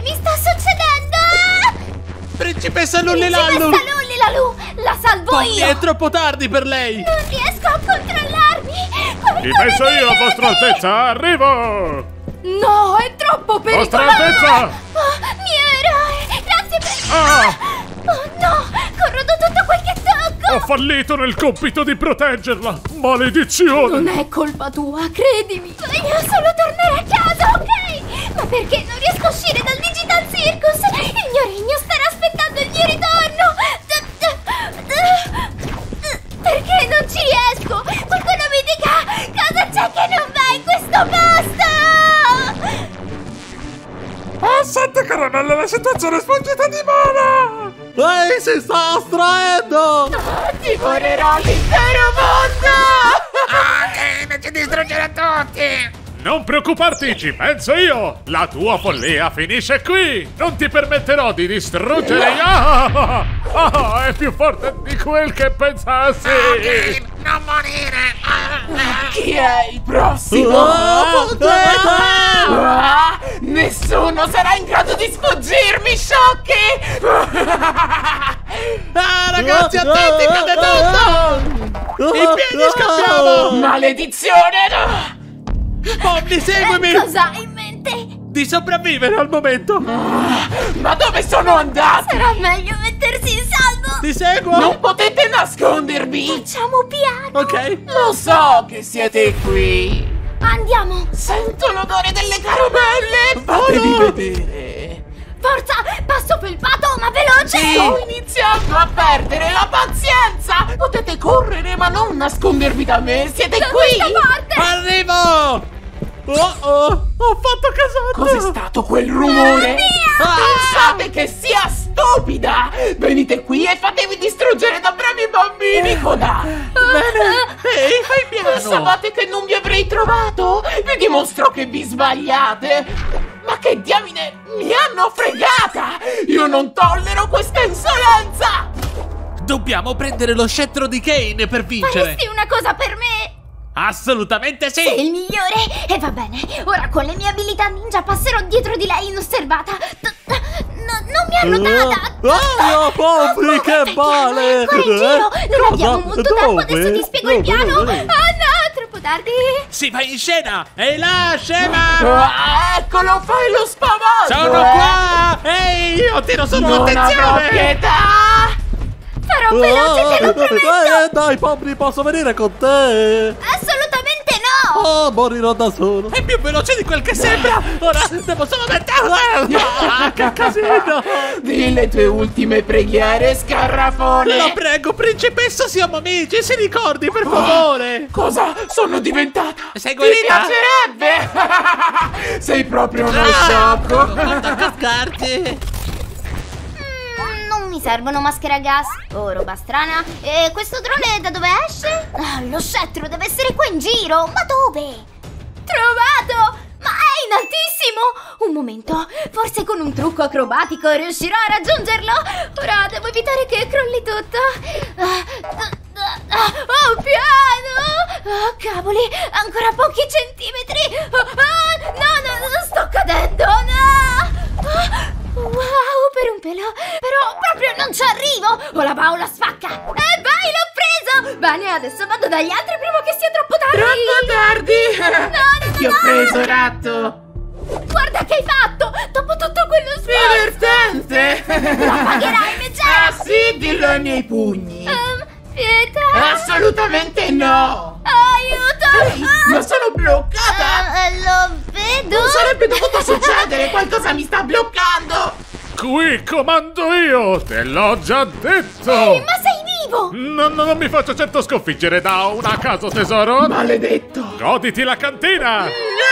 Che mi sta succedendo? Principessa Lullilallu! Principessa Lullilalù! La salvo Polly, io! è troppo tardi per lei! Non riesco a controllarmi! Ci penso io, Vostra Altezza! Arrivo! No, è troppo pericoloso! Vostra Altezza! Oh, mio eroe! Grazie per... Ah! Oh no! Corrodo tutto quel che tocco! Ho fallito nel compito di proteggerla! Maledizione! Non è colpa tua, credimi! Voglio solo tornare a casa, ok? Ma perché non riesco a uscire dal Digital Circus? Il mio regno starà aspettando il mio ritorno! Perché non ci riesco? Qualcuno mi dica cosa c'è che non va in questo posto! Oh, sante caramelle, la situazione è sfuggita di mano! Ehi, si sta astraendo! Divorerò l'intero mondo! Che ci distruggerà tutti! Non preoccuparti, ci penso io! La tua follia finisce qui! Non ti permetterò di distruggere... è più forte di quel che pensassi! Ok, non morire! Chi è il prossimo? Nessuno sarà in grado di sfuggirmi, sciocchi! Ah, ragazzi, attenti, cade tutto! In piedi scappiamo! Maledizione! Polly, seguimi! Cosa hai in mente? Di sopravvivere al momento! Ma dove sono andati? Sarà meglio mettersi in salvo! Ti seguo! Non potete nascondervi! Facciamo piano! Ok! Lo so che siete qui! Andiamo! Sento l'odore delle caramelle! Fatevi vedere! Forza! Passo felpato, ma veloce! Sto iniziando a perdere la pazienza! Potete correre, ma non nascondervi da me! Siete Da qui! questa parte! Arrivo! Ho fatto casotto! Cos'è stato quel rumore? Pensate che sia stupida? Venite qui e fatevi distruggere da bravi bambini, Coda! Ehi, fai piano! Pensavate che non vi avrei trovato? Vi dimostro che vi sbagliate! Ma che diamine mi hanno fregata! Io non tollero questa insolenza! Dobbiamo prendere lo scettro di Kane per vincere! Faresti una cosa per me? Assolutamente sì! Sei il migliore! E va bene, ora con le mie abilità ninja passerò dietro di lei inosservata! Non mi hanno data! Popri, che male! Ancora in giro! Non abbiamo molto tempo, adesso ti spiego il piano! Dove? Oh no, troppo tardi! Si va in scena! Ehi là, scema! Eccolo, fai lo spavaldo! Sono qua! Ehi, io tiro sotto Non avrò attenzione! pietà! Farò veloce, te lo prometto! Dai, Popri, posso venire con te? Assolutamente no! Oh, morirò da solo! È più veloce di quel che sembra! Ora devo solo metterlo! Che casino! Di le tue ultime preghiere, scarrafone! La prego, principessa, siamo amici, si ricordi, per favore! Cosa sono diventata? Sei Ti guarita? piacerebbe? Sei proprio uno sciocco! Basta cascarti! Non mi servono maschere a gas o roba strana. E questo drone da dove esce? Ah, lo scettro deve essere qua in giro. Ma dove? Trovato! Ma è in altissimo! Un momento, forse con un trucco acrobatico riuscirò a raggiungerlo. Ora devo evitare che crolli tutto. Oh, piano! Oh, cavoli, ancora pochi centimetri. No, sto cadendo, no! Wow, per un pelo. Però proprio non ci arrivo. O la va o la spacca. E vai, l'ho preso. Bene, adesso vado dagli altri prima che sia troppo tardi. Troppo tardi! No, Ti ho preso, ratto! Guarda che hai fatto. Dopo tutto quello sforzo. Divertente! La pagherai, Megera. Ah sì, dillo ai miei pugni! Pietà. Assolutamente no! Aiuto. Ma sono bloccata! Lo vedo. Non sarebbe dovuto succedere! Qualcosa mi sta bloccando! Qui comando io! Te l'ho già detto! Ma sei vivo. Non mi faccio certo sconfiggere da un a caso, tesoro! Maledetto! Goditi la cantina!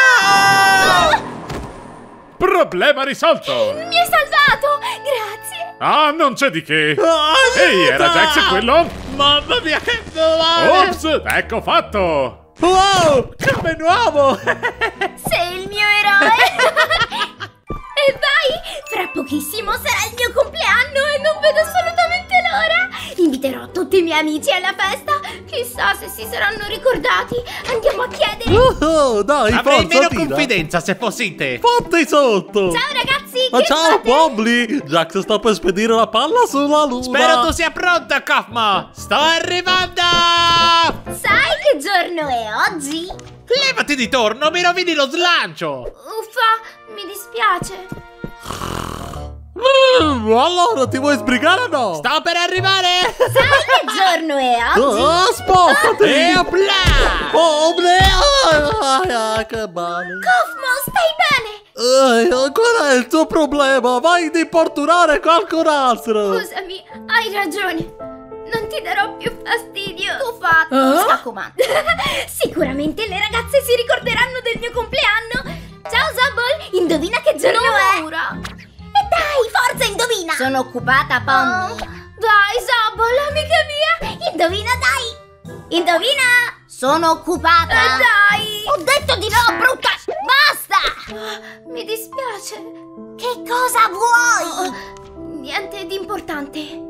Problema risolto! Mi hai salvato. Grazie. Ah, non c'è di che! Ehi, era Jax quello? Mamma mia, che male! Ops, ecco fatto! Wow, come nuovo! Sei il mio eroe. E vai! Fra pochissimo sarà il mio compleanno e non vedo assolutamente l'ora! Inviterò tutti i miei amici alla festa! Chissà se si saranno ricordati! Andiamo a chiedere! Dai, Avrei forza, meno tira. confidenza se fossi in te. Fotti sotto! Ciao ragazzi! che ciao, Wobbly! Jax sta per spedire la palla sulla luna. Spero tu sia pronta, Kaufmo. Sto arrivando! Sai che giorno è oggi? Levati di torno, mi rovini lo slancio! Uffa, mi dispiace. Allora, ti vuoi sbrigare o no? Sto per arrivare! Sai che giorno è oggi? Spostati! E opla! Oh, che male! Kaufmo, stai bene? Qual è il tuo problema? Vai ad importunare qualcun altro! Scusami, hai ragione. Non ti darò più fastidio. Tu scacco matto. Sicuramente le ragazze si ricorderanno del mio compleanno. Ciao Zobble, indovina che giorno è? E dai, forza, indovina. Sono occupata, Pomni. Dai, Zobble, amica mia. Indovina, dai. Indovina. Sono occupata. Dai. Ho detto di no, brutta. Basta. Mi dispiace. Che cosa vuoi? Niente di importante.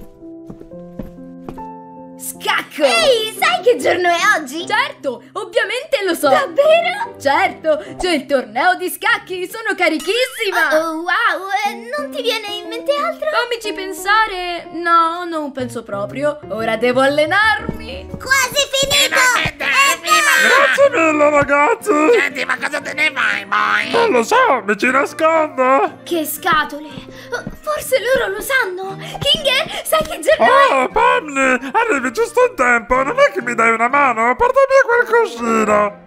Scacco! Ehi, sai che giorno è oggi? Certo, ovviamente lo so. Davvero? Certo, c'è il torneo di scacchi, sono carichissima. Wow, non ti viene in mente altro? Fammici pensare. No, non penso proprio. Ora devo allenarmi. Quasi finito! Grazie mille, ragazzi! Senti, ma cosa te ne fai, poi? Non lo so, mi ci nascondo! Che scatole! Forse loro lo sanno! King, sai che giorno è? Oh, Pomni, arrivi giusto in tempo, non è che mi dai una mano? Porta via qualcosina!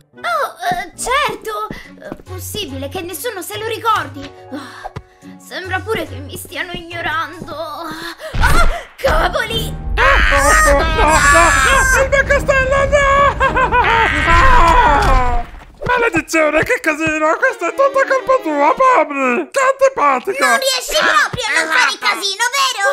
Certo! Possibile che nessuno se lo ricordi! Sembra pure che mi stiano ignorando! Cavoli! No! Il mio castello, no! Maledizione, che casino! Questa è tutta colpa tua, Pomni! Che antipatica! Non riesci proprio a non fare casino, vero?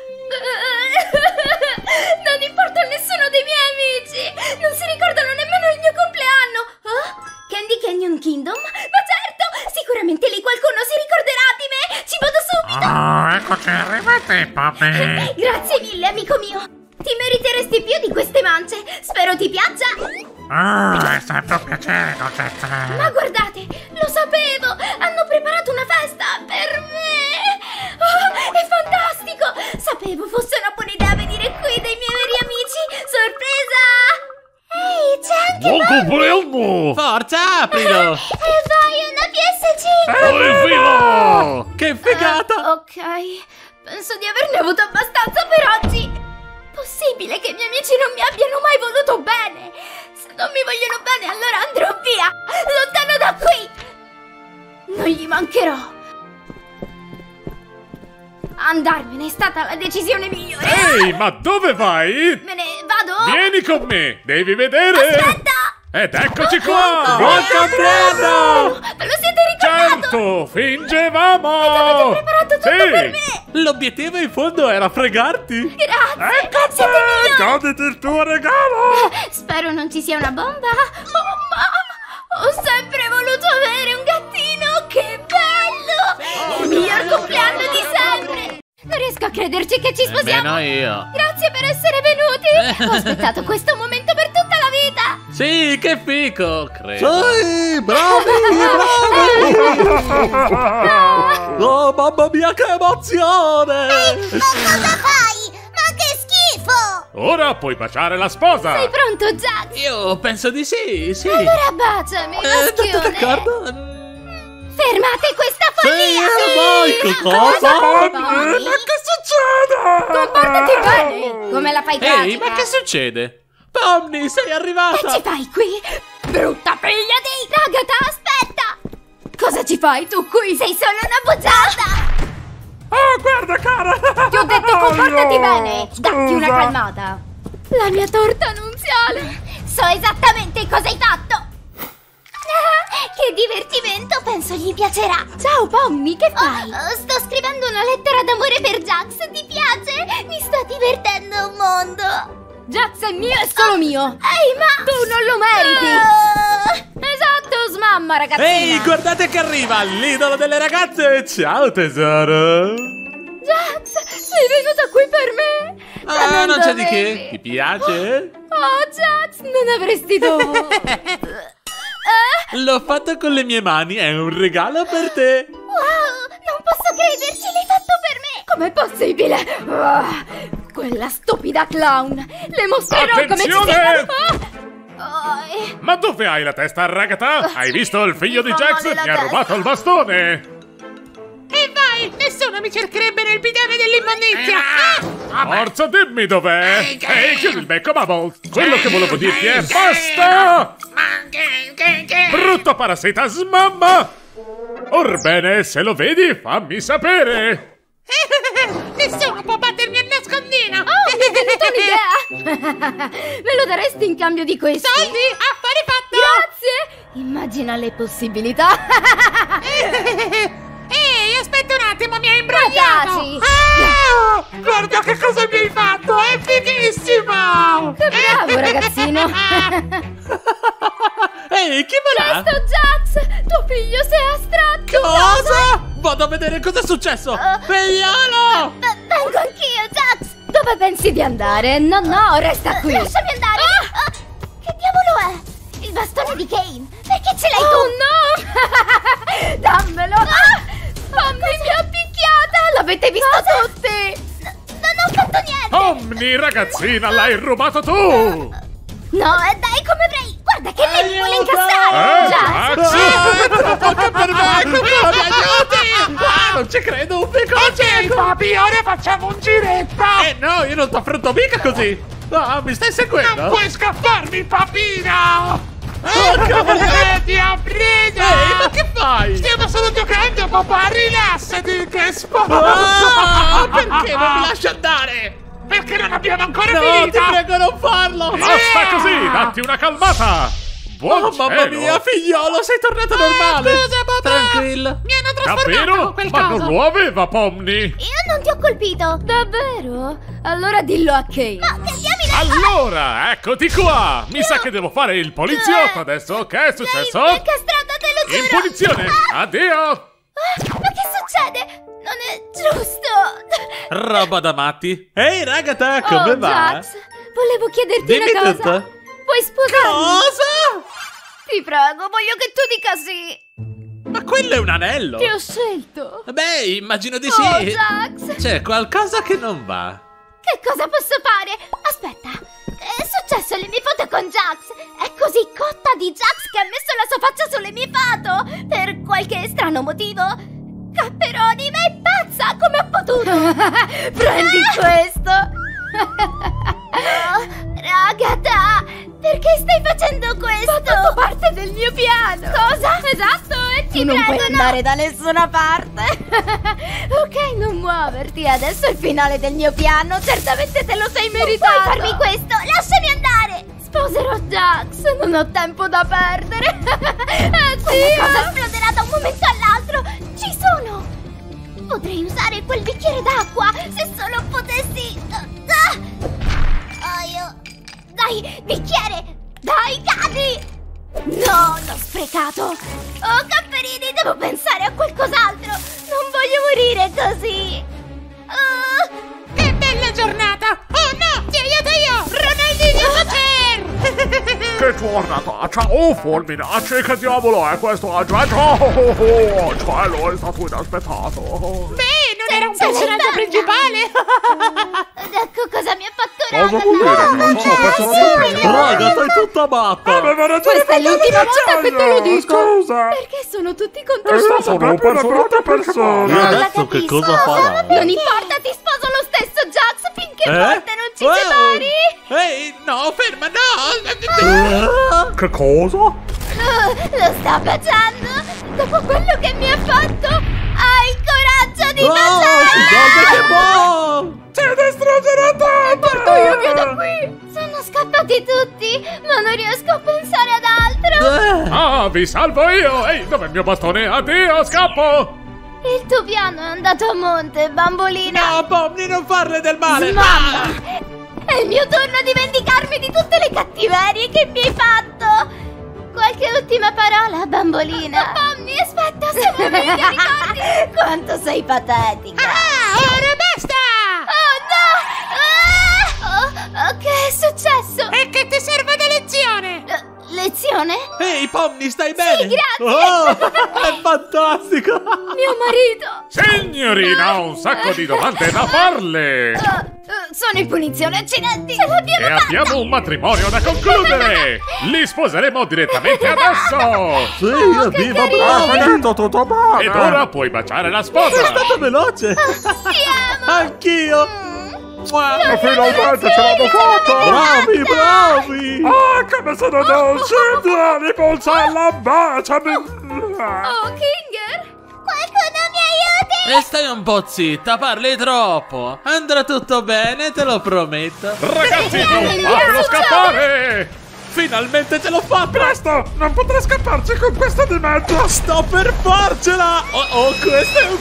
Non importa a nessuno dei miei amici! Non si ricordano nemmeno il mio compleanno! Candy Canyon Kingdom? Ma certo! Sicuramente lì qualcuno si ricorderà di me! Ci vado subito! Eccoci arrivati, Pomni. Grazie mille, amico mio! Ti meriteresti più di queste mance! Spero ti piaccia! È sempre un piacere, Concetta. Ma guardate! Lo sapevo! Hanno preparato una festa per me! È fantastico! Sapevo fosse una buona idea venire qui dai miei veri amici! Sorpresa! Ehi, c'è anche Buon compleanno! Forza, aprilo! E vai, una PS5! Il filo! Che figata! Ok, penso di averne avuto abbastanza per oggi! Possibile che i miei amici non mi abbiano mai voluto bene? Se non mi vogliono bene, allora andrò via! Lontano da qui! Non gli mancherò! Andarmene è stata la decisione migliore! Ehi, ma dove vai? Me ne vado? Vieni con me, devi vedere! Aspetta! Ed eccoci qua! Buon compleanno! Ve lo siete ricordato? Certo, fingevamo! Avete preparato tutto Sì. per me! L'obiettivo in fondo era fregarti! Grazie! Ecco Siete migliori! te! Goditi il tuo regalo! Spero non ci sia una bomba! Oh mamma! Ho sempre voluto avere un gattino! Che bello! Il miglior compleanno di sempre! Non riesco a crederci che ci sposiamo! Nemmeno io. Grazie per essere venuti! Ho aspettato questo momento per tutta la vita! Sì, che fico, credo. Sì, bravi, bravi! Oh, mamma mia, che emozione! Cosa fai? Ma che schifo! Ora puoi baciare la sposa! Sei pronto, Jack? Io penso di sì, sì. Allora baciami, Tutto maschione! d'accordo? Fermate questa follia! Vai, che cosa? Pomni? Ma che succede? Comportati bene! Come la fai Ehi, pratica? ma che succede? Pomni, sei Che ci arrivata! fai qui? Brutta figlia di... Ragata, aspetta! Cosa ci fai tu qui? Sei solo una bugiarda! Oh, guarda, cara! Ti ho detto comportati Oh, bene! Datti una scusa. calmata! La mia torta nunziale! So esattamente cosa hai fatto! Che divertimento! Penso gli piacerà! Ciao Pomni, che fai? Sto scrivendo una lettera d'amore per Jax! Ti piace? Mi sto divertendo un mondo! Jax è mio e solo mio. Ehi, ma... Tu non lo meriti. Esatto, smamma ragazzina. Ehi, guardate che arriva l'idolo delle ragazze! Ciao, tesoro! Jax, sei venuta qui per me? Ah, non c'è di che! dovevi. Ti piace? Oh, Jax, non avresti dovuto. L'ho fatto con le mie mani, è un regalo per te! Wow! posso crederci, l'hai fatto per me! Com'è possibile? Quella stupida clown! Le mostrerò come ci Attenzione! Oh, Ma dove hai la testa, ragazza? Hai visto il figlio di fa Jax? male la Mi ha testa. rubato il bastone! E vai, nessuno mi cercherebbe nel bidone dell'immondizia! Forza, dimmi dov'è! Ehi, chiudi il becco, Bubbles! Quello che volevo dirti è basta! Brutto parassita, smamma! Orbene, se lo vedi, fammi sapere! Nessuno può battermi a nascondino! Oh, mi è venuta un'idea! Me lo daresti in cambio di questo? Soldi, affare fatto! Grazie! Immagina le possibilità! Ehi, aspetta un attimo, mi hai imbrogliato! Taci! Ah, guarda che cosa mi hai fatto, è fighissimo! Che bravo, ragazzino! Ehi, chi me l'ha? Presto, Jax! Tuo figlio si è astratto! Cosa? Vado a vedere cosa è successo! Figliolo! vengo anch'io, Jax! Dove pensi di andare? No, no, resta qui! Lasciami andare! Che diavolo è? Il bastone di Kane! Perché ce l'hai Oh no! Dammelo! Omni mi ha picchiata! L'avete visto tutti! Non ho fatto niente! Omni, ragazzina, l'hai rubato tu! No, dai, come avrei... Guarda che lei mi vuole incassare! Jax! Jax! Che per me! Mi aiuti! Non ci credo, un piccolo Ok, papi, ora facciamo un giretto! no, io non ti affronto mica così! Ah, mi stai seguendo? Non puoi scapparmi, papino! Ti ho preso! Ehi, ma che fai? Stiamo solo giocando, papà, rilassati, che spazio! Ah, perché non mi lasci andare? Perché non abbiamo ancora No, finito! ti prego, non farlo! Basta così, datti una calmata! Buon Oh, mamma cielo! mia, figliolo, sei tornato normale! Scusa, papà! Tranquillo! Mi hanno trasformato Davvero? con quel Ma coso! non lo aveva, Pomni! Io non ti ho colpito! Davvero? Allora dillo a Kane! Ma che diamine! Allora, eccoti qua! Mi sa che devo fare il poliziotto adesso. Che è successo? Mi è castrata, te lo giuro! In punizione! Addio! Ma che succede? Non è giusto! Roba da matti! Ehi, ragazza, come Oh, va? Jax, volevo chiederti Dimmi una cosa! tutto! Puoi sposarmi? Cosa? Ti prego, voglio che tu dica sì! Ma quello è un anello! Ti ho scelto! Beh, immagino di Oh, sì! Jax! C'è qualcosa che non va. Che cosa posso fare? Aspetta, è successo alle mie foto con Jax? È così cotta di Jax che ha messo la sua faccia sulle mie foto? Per qualche strano motivo? Capperoni, ma è pazza! Come ho potuto? Prendi questo! Ragazza, perché stai facendo questo? Fa tutto parte del mio piano! Cosa? Esatto, e ti Tu non prego, puoi no! andare da nessuna parte! Ok, non muoverti, adesso è il finale del mio piano, certamente te lo sei meritato! Non puoi farmi questo, lasciami andare! Sposerò Jax, non ho tempo da perdere! Quella Addio! cosa esploderà da un momento all'altro! Ci sono! Potrei usare quel bicchiere d'acqua se solo potessi... Dai, bicchiere! Dai, cadi! No, l'ho sprecato! Oh, Capperini, devo pensare a qualcos'altro! Non voglio morire così! Che bella giornata! Oh no, ti aiuto io! Ronaldinho Socer! Che giornataccia! Oh, fulminacci! Che diavolo è questo aggeggio? Oh, cielo, è stato inaspettato! Beh, non era un Ce l'hai personaggio fatta! principale! Ecco cosa mi ha fatto Cosa Raga! vuol dire? No, Jax! Raga, sei tutta matta! Aveva ragione! Questa è l'ultima volta che te lo dico! Scusa! Perché sono tutti contro È di me? stato un personaggio persona! Non la adesso che capisco. cosa farà? Non importa, ti sposo lo stesso, Jax, finché forte non ci separi! Ehi, no, ferma, no! Che cosa? Lo sta baciando! Dopo quello che mi ha fatto, hai il coraggio di Guarda baciare! che buono! Ti distruggerò tutto! Porto io via da qui! Sono scappati tutti, ma non riesco a pensare ad altro! Ah, vi salvo io! Ehi, dov'è il mio bastone? Addio, scappo! Il tuo piano è andato a monte, bambolina! No, Pomni, non farle del male! Mamma! È il mio turno di vendicarmi di tutte le cattiverie che mi hai fatto! Qualche ultima parola, bambolina? Pomni, aspetta, siamo amiche, ricordi? Quanto sei patetica! Ah, ora basta! Oh no! Che è successo? E che ti serve da lezione? Lezione? drone? Ehi, Pomni, stai bene? grazie. Oh, è fantastico. Mio marito! Signorina, ho un sacco di domande da farle! Sono in punizione, accidenti! Ce l'abbiamo E abbiamo un matrimonio da concludere! Li sposeremo direttamente adesso! Sì, viva, bravo. tutto bene! Ed ora puoi baciare la sposa! È stato veloce. Anch'io. E finalmente ce l'hanno fatta! Bravi. Ah, come sono dolci! Vieni, Pulsella, baciami! Oh, Kinger! Qualcuno mi aiuti! E stai un po' zitta, parli troppo. Andrà tutto bene, te lo prometto. Ragazzi, non fatelo scappare! Finalmente ce l'ho fatta. Presto! Non potrà scapparci con questa di mezzo! Sto per farcela. Oh, questo è un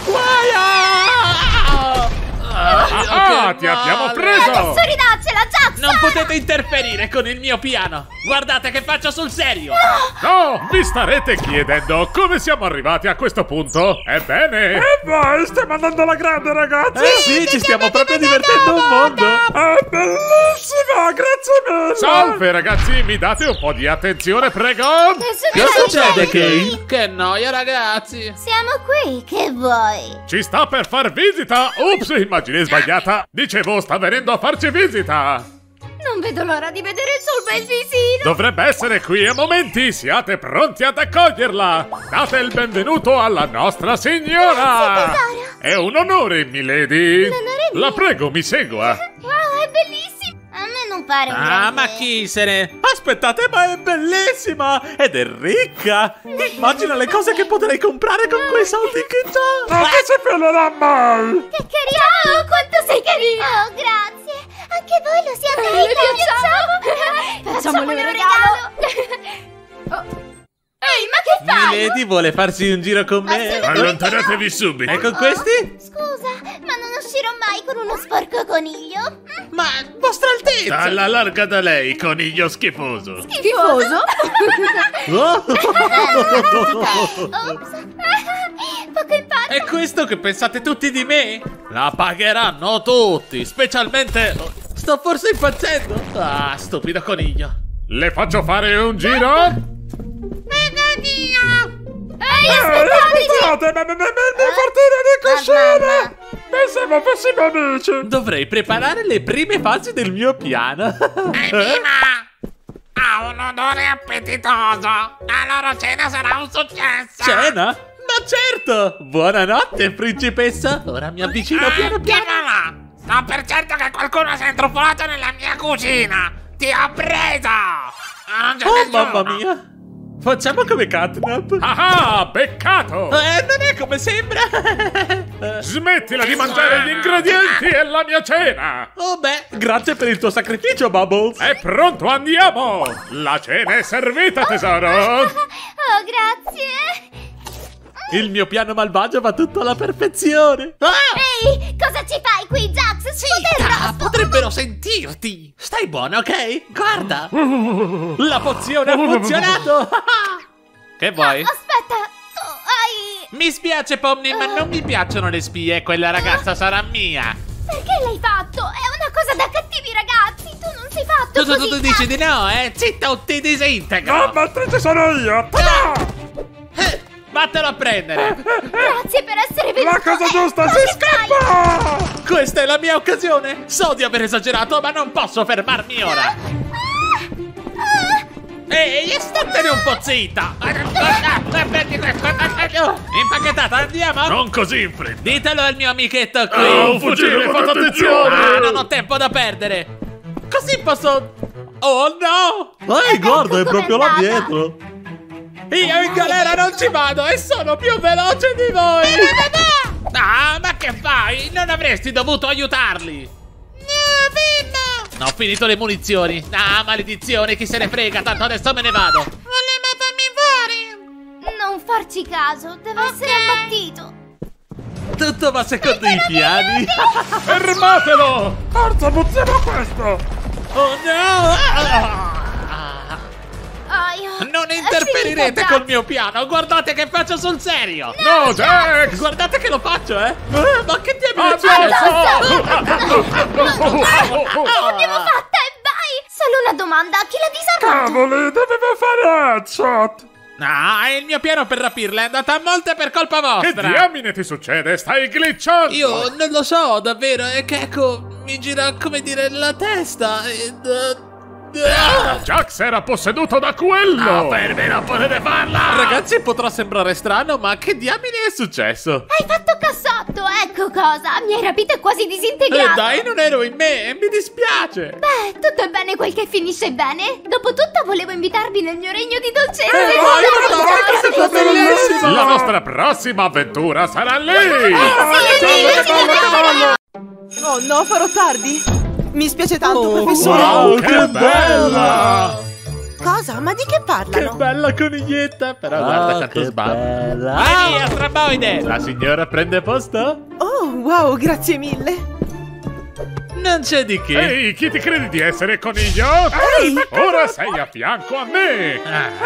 guaio. Ti abbiamo preso! Adesso ridaccela, Jackson! Non potete interferire con il mio piano. Guardate che faccio sul serio. No, vi starete chiedendo come siamo arrivati a questo punto? Ebbene, E vai, stiamo andando alla grande, ragazzi! Sì, ci stiamo proprio divertendo un mondo. È bellissima, grazie mille! salve ragazzi, mi date un po' di attenzione, prego? Che succede, Kay? Che noia, ragazzi. Siamo qui, che vuoi? Ci sta per far visita! Ups, immagine sbagliata! Dicevo, sta venendo a farci visita! Non vedo l'ora di vedere il suo bel visino! Dovrebbe essere qui a momenti, siate pronti ad accoglierla! Date il benvenuto alla nostra signora! Grazie, tesoro. È un onore, milady! onore La prego, mi segua! Wow, è bellissimo! A me non pare un Ah, grande... ma chi se ne... Aspettate, ma è bellissima! Ed è ricca! Immagina le cose che potrei comprare con quei soldi che ho! Non che si pelerà mai! Che carino! Oh, quanto sei carino! Oh, grazie! Anche voi lo siete! Le Facciamole un regalo! Ehi, ma che fai? Milady vuole farsi un giro con me? Allontanatevi subito! E con questi? Scusa, ma non uscirò mai con uno sporco coniglio? Ma, vostra altezza! Alla larga da lei, coniglio schifoso! Schifoso? Ops! Poco impatto! È questo che pensate tutti di me? La pagheranno tutti, specialmente... Sto forse impazzendo? Ah, stupido coniglio. Le faccio fare un giro? Ehi, aspettateci! Aspettate, mi partire di cuscina! Pensavo fossimo amici! Dovrei preparare le prime fasi del mio piano. Ha un odore appetitoso! La loro cena sarà un successo! Cena? Ma certo! Buonanotte, principessa! Ora mi avvicino piano piano. Chiamala! So per certo che qualcuno si è intrufolato nella mia cucina! Ti ho preso! Non c'è Oh, nessuno! mamma mia! Facciamo come Catnap. Ah, peccato! Non è come sembra. Smettila di mangiare gli ingredienti e la mia cena! Oh beh, grazie per il tuo sacrificio, Bubbles. È pronto, andiamo! La cena è servita, tesoro! Oh, grazie! Il mio piano malvagio va tutto alla perfezione. Ah! Ehi, cosa ci fai qui, Jax? Sputa il rospo! Potrebbero sentirti! Stai buono, ok? Guarda. La pozione ha funzionato. Che vuoi? Aspetta, tu hai... Mi spiace, Pomni, ma non mi piacciono le spie. Quella ragazza sarà mia. Perché l'hai fatto? È una cosa da cattivi ragazzi! Tu non sei fatto Tu così! dici di no, eh? Zitta o ti disintegro. La battrice sono io! Ta-da! Vattelo a prendere. Grazie per essere venuto! La cosa giusta, Ma si che fai? scappa! Questa è la mia occasione. So di aver esagerato, ma non posso fermarmi ora. Ehi, statene un po' zitta. Prendi questo. Impacchettata, andiamo. Non così in fretta! Ditelo al mio amichetto qui. Non fuggire, fate attenzione! Ah, non ho tempo da perdere. Così posso... Oh no! Ehi, guarda, è proprio là dietro! Io in galera non ci vado e sono più veloce di voi! Ah, ma che fai? Non avresti dovuto aiutarli! No, ho finito le munizioni! Ah, maledizione, chi se ne frega, tanto adesso me ne vado! Voleva farmi fuori! Non farci caso, deve essere ammattito! Tutto va secondo i piani! Fermatelo! Forza, buttiamo questo! Oh no! Non interferirete col mio piano! Guardate che faccio sul serio! No, Jax! Guardate che lo faccio, eh! Ma che diavolo Addosso! L'abbiamo fatta e vai! solo una domanda, chi l'ha disarmato? Cavoli, doveva fare headshot! Ah, il mio piano per rapirla è andata a monte per colpa vostra. Che diamine ti succede? Stai glitchando! Io non lo so, davvero, è che ecco, mi gira, come dire, la testa ed... Jax era posseduto da quello! per me non potete farla! Ragazzi, potrà sembrare strano, ma che diamine è successo? Hai fatto cassotto, ecco cosa! Mi hai rapito e quasi disintegrato! Dai, non ero in me, mi dispiace! Beh, tutto è bene quel che finisce bene. Dopotutto volevo invitarvi nel mio regno di dolcezze. La nostra prossima avventura sarà lì! Oh no, farò tardi. Mi spiace tanto, professore. Wow, che bella! Cosa? Ma di che parlano? Che bella coniglietta! Però guarda quanto sbava. Vai via, straboide! La signora prende posto? Oh, wow, grazie mille. Non c'è di che. Ehi, chi ti credi di essere, coniglio? Ehi! Ora sei a fianco a me!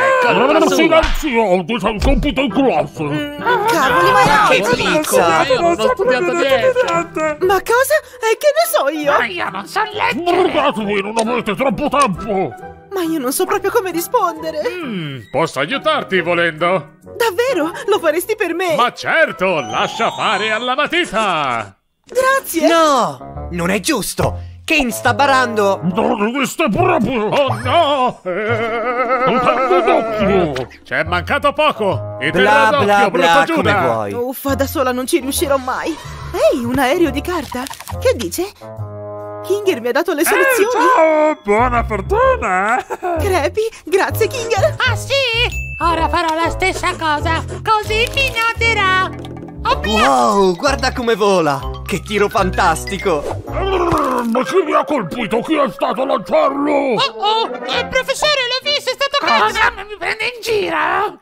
Silenzio, sei il compito in classe. Cavoli, ma Che è pizza! Io non ho studiato niente. Ma cosa? E che ne so io? Io non so leggere. Guardatevi, non avete troppo tempo. Ma io non so proprio come rispondere. Posso aiutarti volendo? Davvero? Lo faresti per me? Ma certo, lascia fare alla matita! Grazie. No! Non è giusto! Kane sta barando! Dovreste proprio. Oh no! Non tengo d'occhio. Ci è mancato poco! E Bla bla d'occhio, bla, brutto come Giuda! vuoi! Uffa, da sola non ci riuscirò mai. Ehi, un aereo di carta? Che dice? Kinger mi ha dato le soluzioni. Ciao, buona fortuna. Crepi, grazie Kinger. Ah sì? Ora farò la stessa cosa, così mi noterà. Oh mio! Wow, guarda come vola! Che tiro fantastico! Ma chi mi ha colpito? Chi è stato a lanciarlo? Oh, professore, l'ho visto, è stato cosa? Mi prende in giro?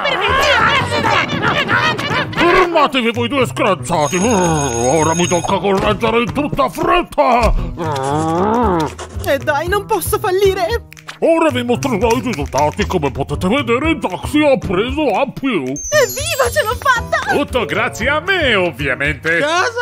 Come ti permetti? Fermatevi voi due scranzati! Ora mi tocca correggere in tutta fretta! E dai, non posso fallire. Ora vi mostrerò i risultati. Come potete vedere, Jaxi ha preso A+. Evviva, ce l'ho fatta. Tutto grazie a me, ovviamente!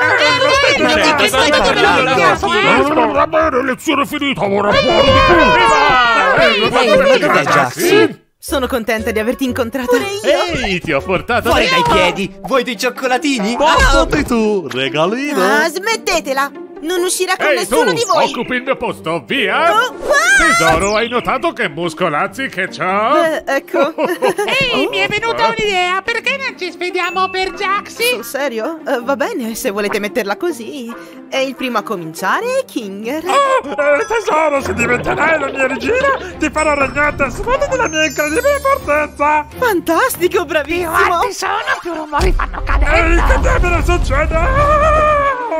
Che stai parlando? Va bene, lezione finita, ora fuori di qui! Ma dov'è Jaxi? Sono contenta di averti incontrata. Ehi, ti ho portato Fuori dai piedi! Vuoi dei cioccolatini? tu, regalino! Ah, smettetela. Non uscirà con Ehi nessuno tu, di voi. occupi il mio posto, via! Oh, ah! Tesoro, hai notato che muscolazzi che c'ho? Ecco. Ehi, mi è venuta un'idea, perché non ci sfidiamo per Jaxi? Sul serio? Va bene, se volete metterla così. E il primo a cominciare è Kinger. Tesoro, se diventerai la mia regina, ti farò regnare a sfondo della mia incredibile fortezza! Fantastico, Più bravissimo. alti sono, più rumori fanno Ehi, cadere. che diamine succede?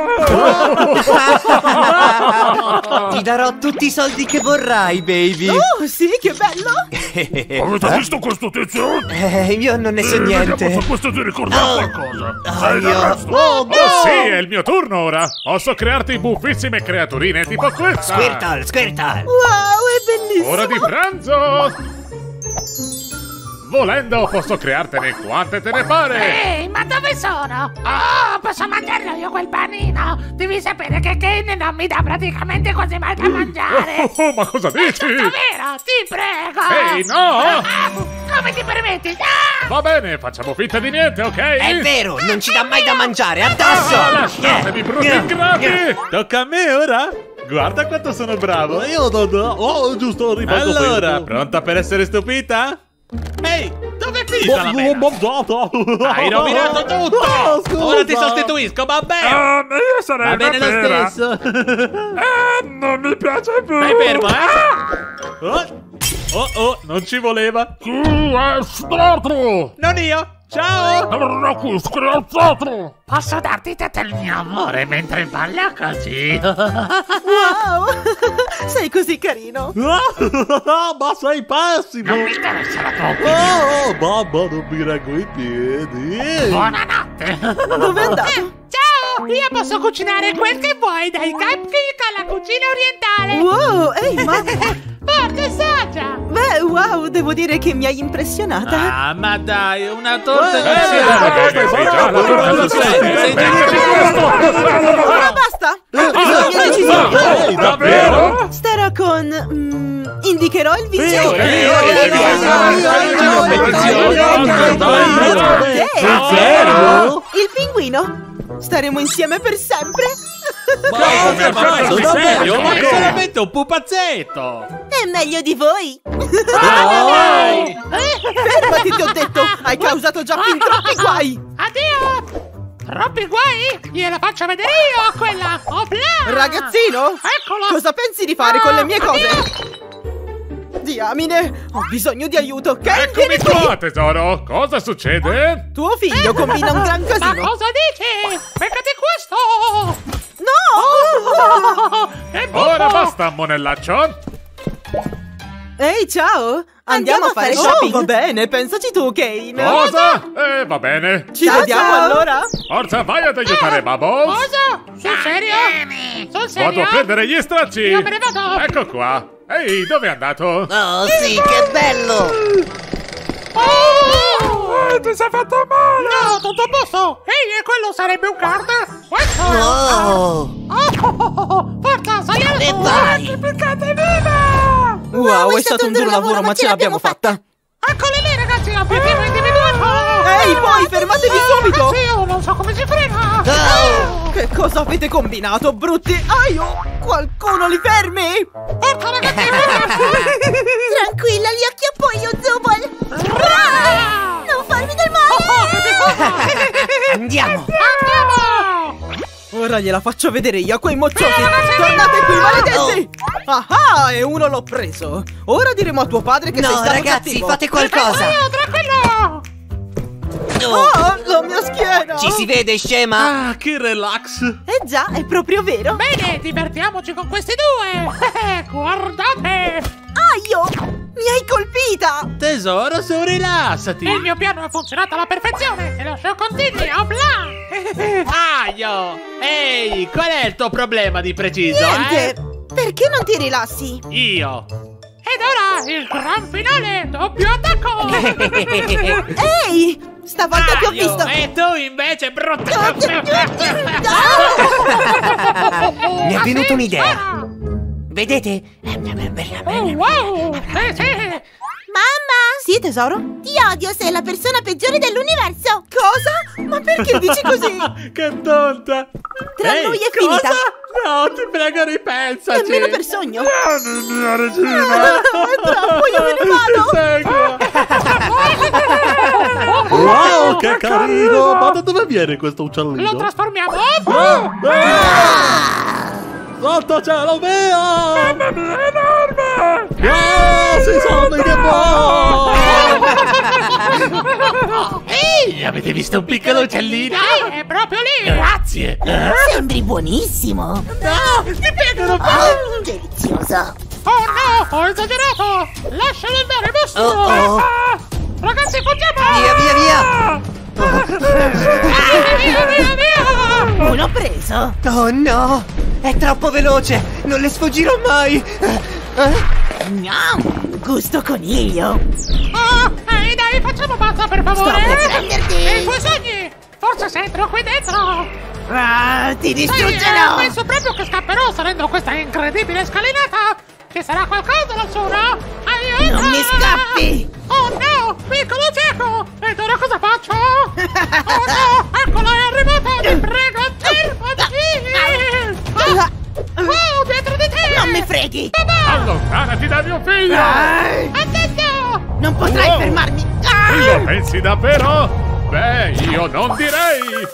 Ti darò tutti i soldi che vorrai, baby! Oh, sì, che bello. Avete visto questo tizio? Io non ne so niente! Se questo ti ricorda qualcosa. Ah, io... Oh sì, è il mio turno ora! Posso crearti buffissime creaturine tipo questa! Squirtle, Squirtle! Wow, è bellissimo. Ora di pranzo! Volendo posso creartene quante te ne pare! Ehi, ma dove sono? Oh, posso mangiarlo io quel panino? Devi sapere che Kane non mi dà praticamente quasi mai da mangiare. Ma cosa dici? Davvero, ti prego. Ehi, no! Ah, come ti permetti? Ah! Va bene, facciamo finta di niente, ok? È vero, non ci dà mai da mangiare, addosso! Lasciatemi, brutti ingrati! Tocca a me ora? Guarda quanto sono bravo! Io oh, giusto, rimango Allora, pronta per essere stupita? Ehi, dove è finita la mela? mangiato! Hai rovinato tutto! Ora ti sostituisco, vabbè! Io sarei Va bene lo vera. stesso! Non mi piace più! Stai fermo, Oh, non ci voleva! Chi è stato? Non io! Ciao! Era qui scherzato! Posso darti tutto il mio amore mentre ballo così? Wow, sei così carino. Ma sei pessimo! Non mi interessa la tua opinione. Oh, mamma, non mi reggo i piedi! Buonanotte. Dove è andato? Ciao, io posso cucinare quel che vuoi, dai cupcake alla cucina orientale. Wow, ehi, ma... Forte assaggia. Beh, wow, devo dire che mi hai impressionata. Ah, ma dai, una torta Ora basta. La mia decisione. Davvero? Starò con... indicherò il vincitore. Il pinguino. Staremo insieme per sempre. Ma è solamente un pupazzetto. È meglio di voi. Fermati, ti ho detto. Hai causato già fin troppi guai. Addio! Troppi guai? Gliela faccio vedere io a quella! Ragazzino? Eccola! Cosa pensi di fare con le mie cose? Diamine, ho bisogno di aiuto, ok? Eccomi qua, tesoro. Cosa succede? Tuo figlio combina un gran casino. Ma cosa dici? Beccati questo! No! Ora basta, monellaccio. Ehi, ciao! Andiamo a fare shopping? Va bene, pensaci tu, Kane. Cosa? Va bene. Ci vediamo allora? Forza, vai ad aiutare Bubbles. Cosa? Sul serio? Sul serio? Vado a prendere gli stracci. Io me ne vado. Ecco qua. Ehi, dove è andato? Oh sì, che bello! Ti sei fatto male! No, tutto a posto! Ehi, e quello sarebbe un card? Questo! Forza, saliamo! E vai! Piccate viva! Wow, è stato un duro lavoro, ma ce l'abbiamo fatta. Eccole lì, ragazzi, l'obiettivo individuato! Ehi, voi, fermatevi subito! Ragazzi, io non so come si frena! Che cosa avete combinato, brutti? Aio! Qualcuno li fermi! Forza, ragazzi! Tranquilla, li acchiappo io, Zubol! Non farmi del male! Andiamo! Ora gliela faccio vedere io a quei mocciosi! Tornate qui, maledetti! Ah, e uno l'ho preso! Ora diremo a tuo padre che sei No, stato ragazzi, cattivo. fate qualcosa! Tranquillo! Oh, la mia schiena! Ci si vede, scema? Ah, che relax. Già, è proprio vero! Bene, divertiamoci con questi due! Guardate! Aio! Mi hai colpita! Tesoro, su, rilassati. Il mio piano ha funzionato alla perfezione e lo show continua! Opla! Aio! Ehi, qual è il tuo problema di preciso, Niente! Perché non ti rilassi? Io. Ed ora il gran finale! Doppio attacco! Ehi! Stavolta ti ho Aio, visto! e tu invece, brutta. Mi è venuta un'idea! Vedete? Wow! Sì! Mamma! Sì, tesoro? Ti odio, sei la persona peggiore dell'universo! Cosa? Ma perché dici così? Che tonta. Tra noi è finita! Cosa? No, ti prego, ripensaci. Nemmeno per sogno! Vieni, mia regina! È troppo, io me ne vado! Wow, che carino! Ma da dove viene questo uccellino? Lo trasformiamo! Sotto cielo mio! Mamma mia, è enorme! Si sono che Ehi, avete visto un piccolo uccellino? È proprio lì! Grazie. Sembri buonissimo! No, mi piegano. Delizioso! Oh no, ho esagerato! Lascialo andare, mostro! Oh, oh. Ragazzi, fuggiamo! Via, via, via! Via! Non l'ho preso! Oh no! È troppo veloce! Non le sfuggirò mai! Gusto coniglio! Oh, ehi dai, facciamo pazza per favore! Sto per prenderti! E i tuoi sogni! Forse se entro qui dentro! Ah, ti Sai, distruggerò! penso proprio che scapperò salendo questa incredibile scalinata! Ci sarà qualcosa lassù, no? Aiuto! Non mi scappi! Oh no! Piccolo cieco! Ed ora cosa faccio? Oh no! Eccola, è arrivata! Ti prego, fermati! Oh, dietro di te! Non mi freghi! Allontanati da mio figlio! Attento! Non potrai fermarmi! Lo pensi davvero? Beh, io non direi!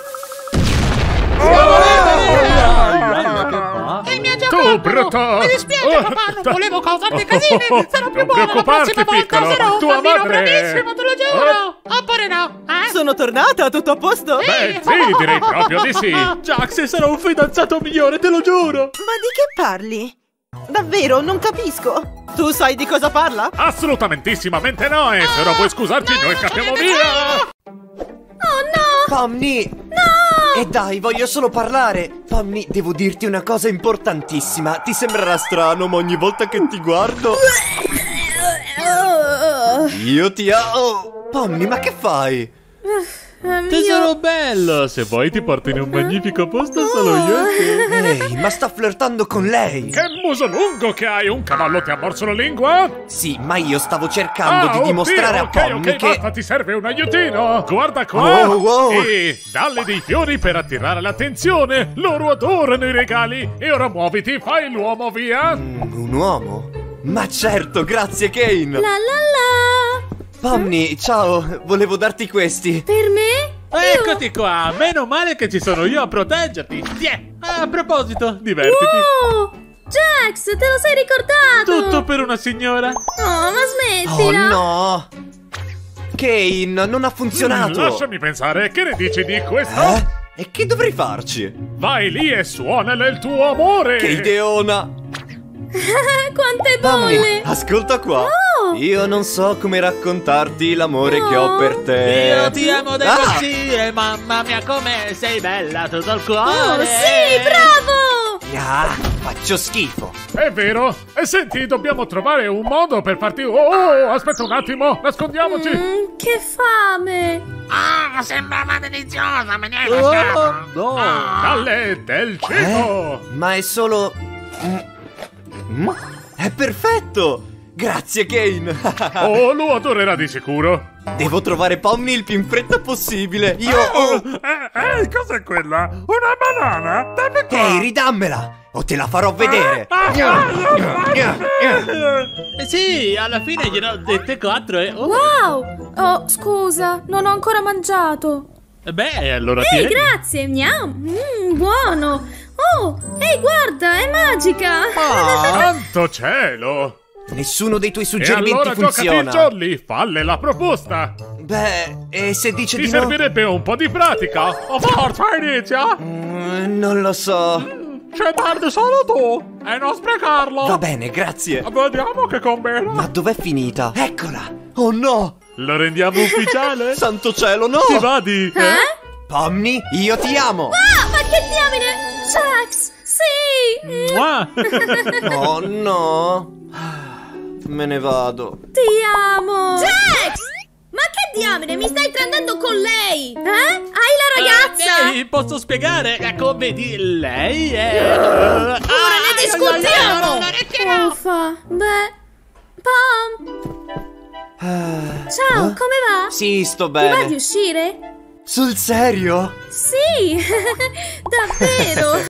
E mi ha già Tu, fatto! brutto! Mi dispiace, papà, non volevo causarti casini! Sarò più Non buono la preoccuparti, prossima volta! piccolo, Sarò un tua bambino madre- bravissimo, te lo giuro! Oppure no, eh? Sono tornata, tutto a posto? Beh, sì, direi proprio di sì! Jax sarà un fidanzato migliore, te lo giuro! Ma di che parli? Davvero, non capisco! Tu sai di cosa parla? Assolutamentissimamente no, e se non vuoi scusarti noi scappiamo via! Pomni! No! E dai, voglio solo parlare! Pomni, devo dirti una cosa importantissima. Ti sembrerà strano, ma ogni volta che ti guardo... io ti amo! Pomni, ma che fai? Tesoro bello, se vuoi ti porto in un magnifico posto solo io e te. Ehi, ma sta flirtando con lei! Che muso lungo che hai! Un cavallo ti ha morso la lingua? Sì, ma io stavo cercando di dimostrare a Pomni ok, che... basta, ti serve un aiutino! Guarda qua! Wow. E dalle dei fiori per attirare l'attenzione! Loro adorano i regali! E ora muoviti, fai l'uomo, via! Un uomo? Ma certo, grazie Kane! La la la! Pomni, ciao, volevo darti questi. Per me? Eccoti qua, meno male che ci sono io a proteggerti. Tiè, a proposito, divertiti. Wow! Jax, te lo sei ricordato! Tutto per una signora. Oh, ma Oh smettila! no! Kane, non ha funzionato! Lasciami pensare, che ne dici di questo? E che dovrei farci? Vai lì e suonale il tuo amore! Che ideona! Quante Pomni, bolle! ascolta qua! Oh! Io non so come raccontarti l'amore che ho per te. Io ti amo da impazzire, mamma mia come sei bella, tutto il cuore. Oh, sì, bravo! Ah, faccio schifo. È vero? E senti, dobbiamo trovare un modo per farti... Oh, aspetta un attimo, nascondiamoci! Che fame! Ah, sembrava deliziosa, me ne hai lasciato. No. Dalle del cibo! Ma è solo... È perfetto! Grazie, Kane! Oh, lo adorerà di sicuro! Devo trovare Pomni il più in fretta possibile! Io... Ehi, cos'è quella? Una banana? Dammi qua! Ehi, ridammela! O te la farò vedere! Sì, alla fine gliene ho dette 4 e... Wow! Oh, scusa, non ho ancora mangiato. Beh, allora Ehi, tieni. grazie, miau! Buono! Oh, ehi, guarda, è magica! Santo cielo! Nessuno dei tuoi E suggerimenti allora giocati funziona! Jolly, falle la proposta! Beh, e se dice Ti di no? servirebbe un po' di pratica! Forza, inizia! Non lo so. Ci perdi solo tu! E non sprecarlo! Va bene, grazie. Vediamo che combina! Ma dov'è finita? Eccola! Oh no! Lo rendiamo ufficiale? Santo cielo, no! Ti va di... Pomni, io ti amo! Ah, ma che diamine! Jax, sì! Oh no! Me ne vado. Ti amo! Jax! Ma che diamine, mi stai prendendo con lei? Hai la ragazza? Ehi, posso spiegare? Come di lei è... Ora ne discutiamo! Uffa, beh... Pom! Ciao, come va? Sì, sto Ti va di bene. uscire? Sul serio? Sì, davvero!